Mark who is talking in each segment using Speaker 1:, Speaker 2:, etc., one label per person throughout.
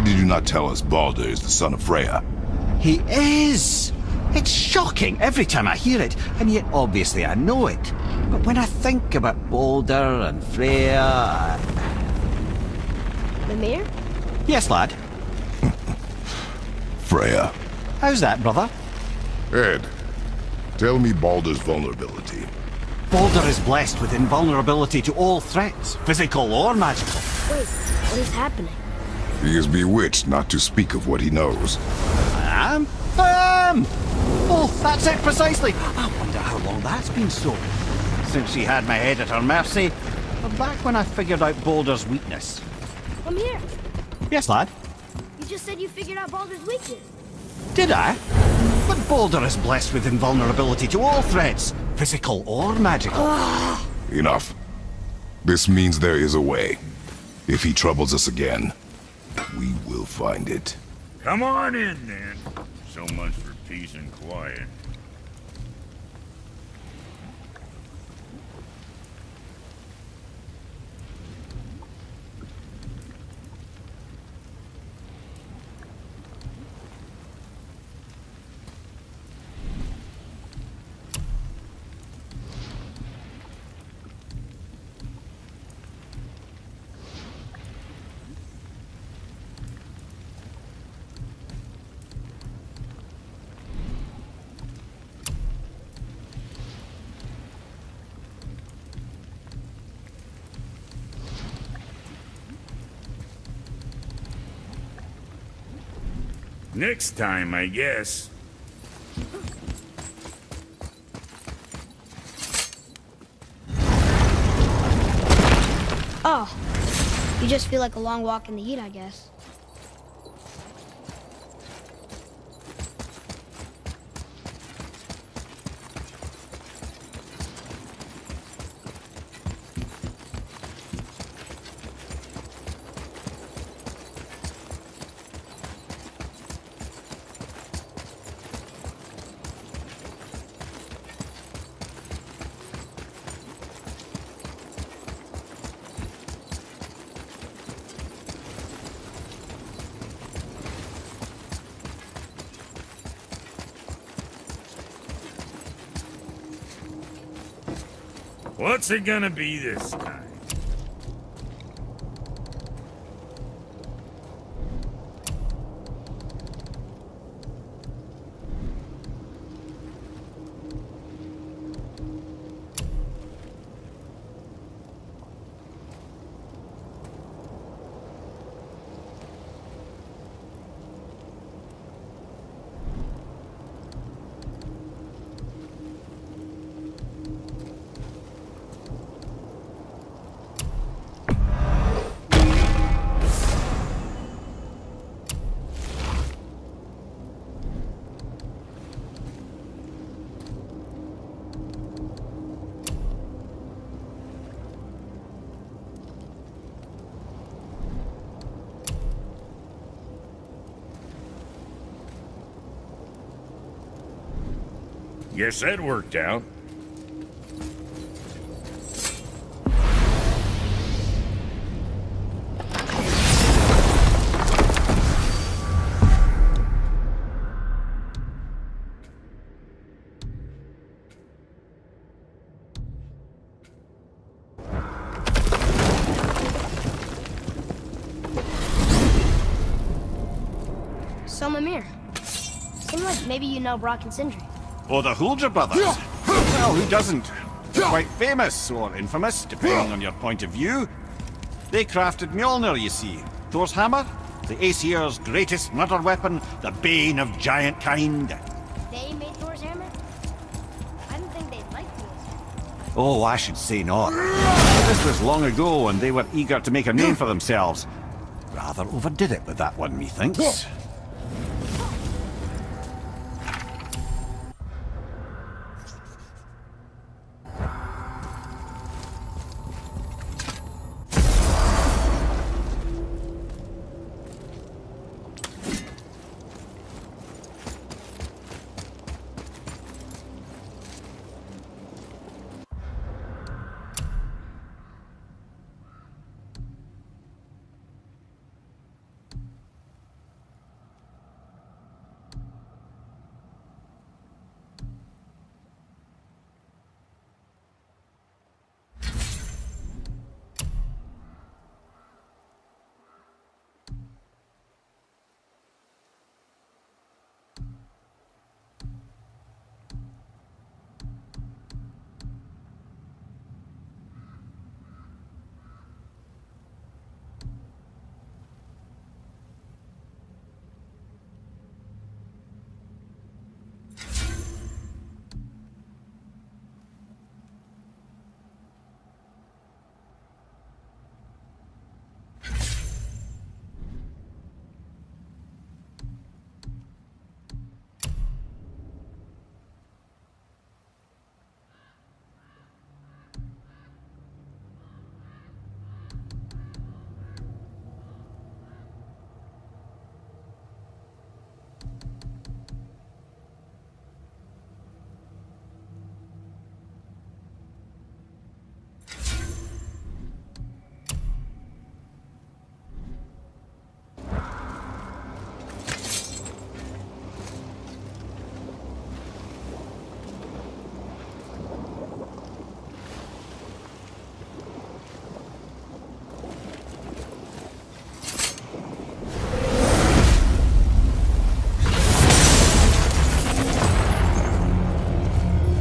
Speaker 1: did you not tell us Baldur is the son of Freya?
Speaker 2: He is! It's shocking every time I hear it, and yet obviously I know it. But when I think about Baldur and Freya...
Speaker 3: Mimir?
Speaker 2: Yes, lad?
Speaker 1: Freya.
Speaker 2: How's that, brother?
Speaker 1: Ed, tell me Baldur's vulnerability.
Speaker 2: Baldur is blessed with invulnerability to all threats, physical or magical.
Speaker 3: Wait, what is happening?
Speaker 1: He is bewitched not to speak of what he knows.
Speaker 2: I am? I am! Oh, that's it precisely. I wonder how long that's been so. Since she had my head at her mercy, or back when I figured out Baldur's weakness.
Speaker 3: Mimir,
Speaker 2: Yes, lad?
Speaker 3: you just said you figured out Baldur's weakness.
Speaker 2: Did I? But Baldur is blessed with invulnerability to all threats, physical or magical.
Speaker 1: Enough. This means there is a way. If he troubles us again, we will find it.
Speaker 4: Come on in, then. So much for peace and quiet. Next time, I guess.
Speaker 3: Oh, you just feel like a long walk in the heat, I guess.
Speaker 4: What's it gonna be this time? Guess that worked out.
Speaker 3: So, Mimir, seems like maybe you know Brock and Sindri.
Speaker 2: Or the Hulger brothers. Well, who doesn't? They're quite famous, or infamous, depending on your point of view. They crafted Mjolnir, you see. Thor's hammer, the Aesir's greatest murder weapon, the bane of giant kind.
Speaker 3: They made Thor's hammer? I didn't think they'd like Thor's.
Speaker 2: Oh, I should say not. This was long ago, and they were eager to make a name for themselves. Rather overdid it with that one, methinks.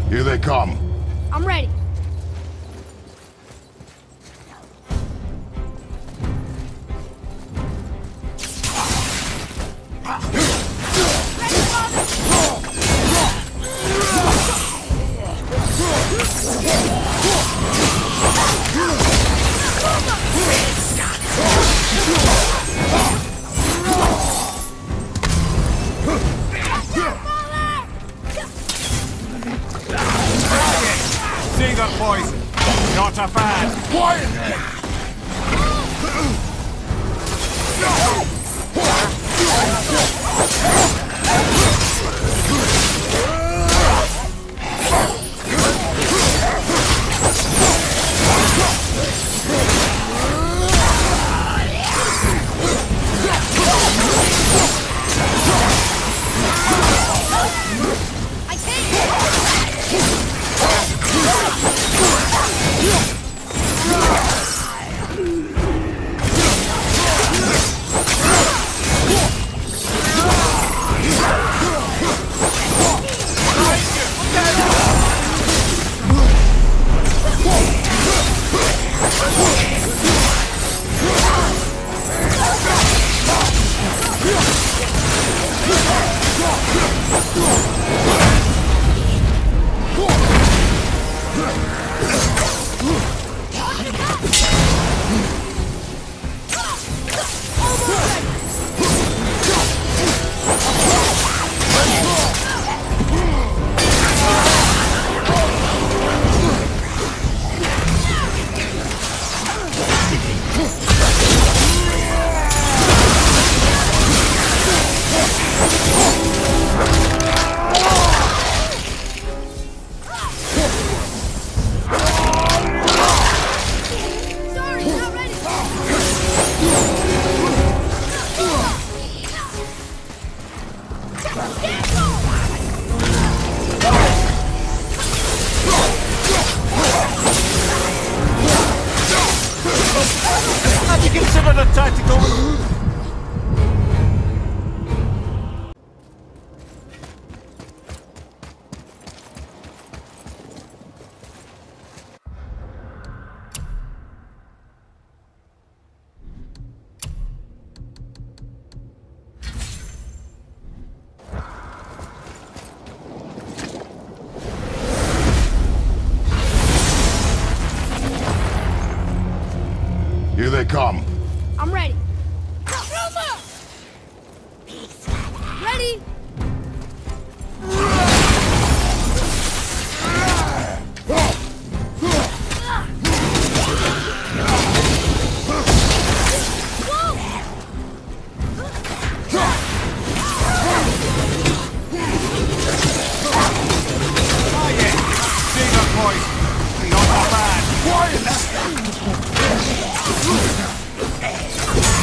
Speaker 1: Here they come.
Speaker 3: I'm ready.
Speaker 2: See that poison? Not a fan.
Speaker 1: Quiet!
Speaker 3: I can't.
Speaker 2: Have you considered a tactical...
Speaker 1: Here they come.
Speaker 3: I'm ready. Ready?
Speaker 2: Oh yeah. See that poison? Not a fan.
Speaker 1: Quiet!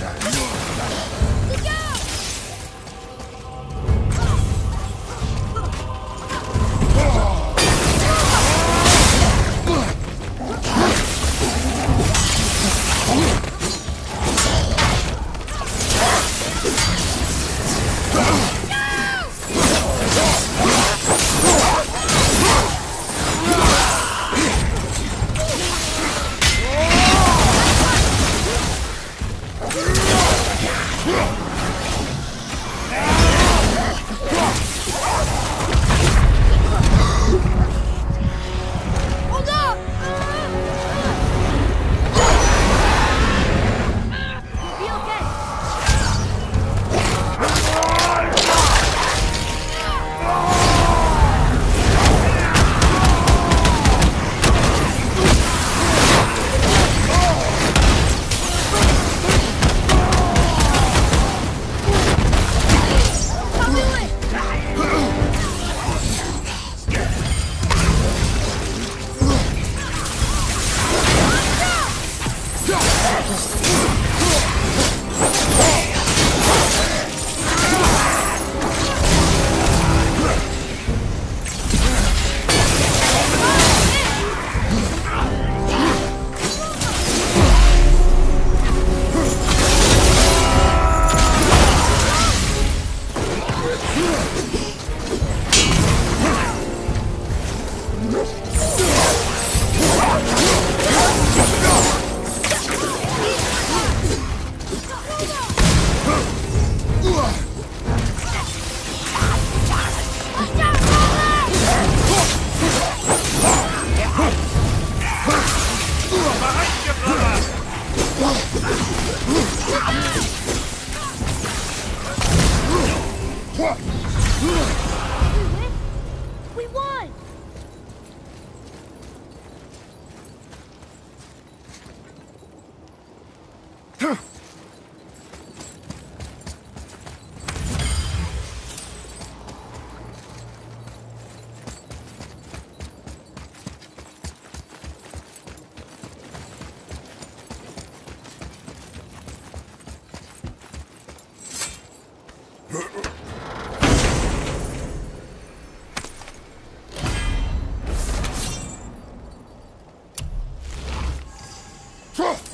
Speaker 3: We won!
Speaker 1: Huh!